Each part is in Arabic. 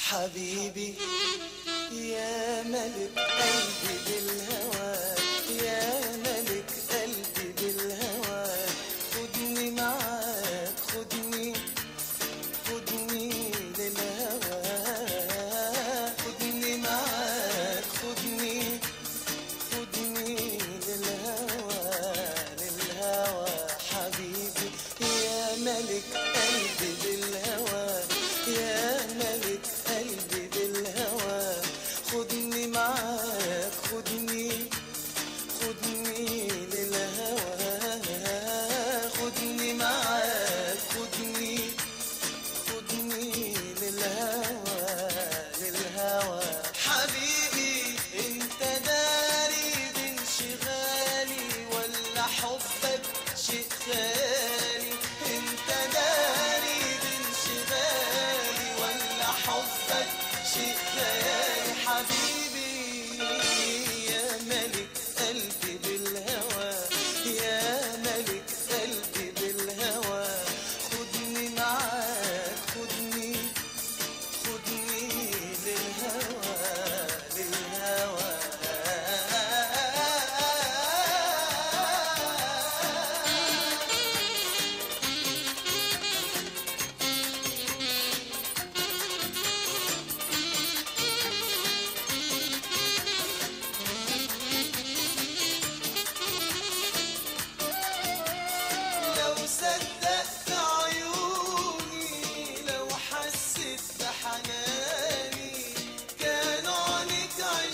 حبيبي يا ملك قلبي بالهوى، يا ملك قلبي بالهوى، خدني معاك خدني للهوى، خدني معاك خدني للهوى حبيبي يا ملك قلبي بالهوى، يا ملك قلبي بالهوى، خدني معاك خدني للهوى، خدني معاك خدني للهوى حبيبي انت داري بانشغالي ولا حبك شيء خالي، انت داري بانشغالي ولا حبك شيء خيالي حبيبي يا ملك قلبي بالهوى، يا ملك قلبي بالهوى، خدني معاك خدني للهوى لو صدقت عيوني، لو حسيت بحناني، كانوا عليك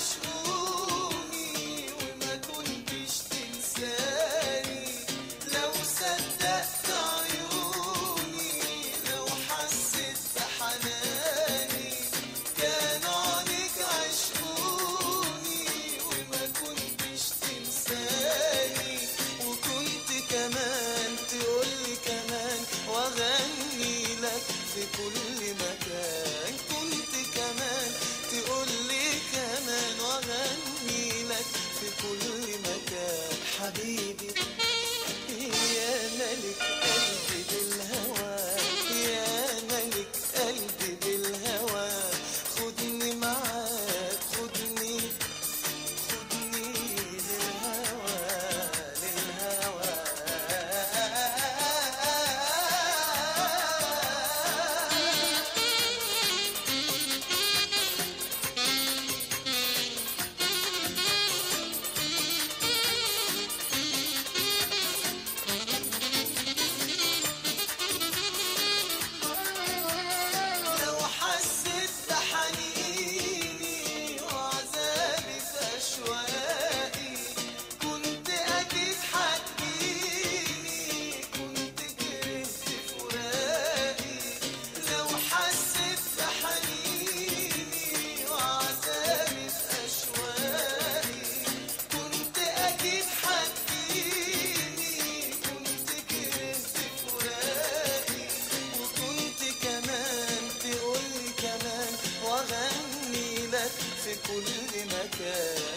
عشقوني وما كنتش تنساني. لو صدقت عيوني، لو حسيت بحناني، كانوا عليك عشقوني وما كنتش تنساني. وكنت كمان تقولي كمان واغني لك في كل مكان، كنت كمان تقولي كمان واغني لك في كل مكان حبيبي يا ملك قلبي بالهوى، يا ملك قلبي بالهوى، خدني معاك خدني للهوى لو حسيت بحنيني وعذابي في أشواقي، كنت أكيد هتجيني، كنت كرهت فراقي. لو حسيت بحنيني وعذابي في أشواقي، كنت أكيد هتجيني، كنت كرهت فراقي. وكنت كمان تقولي كمان واغني لك في كل مكان.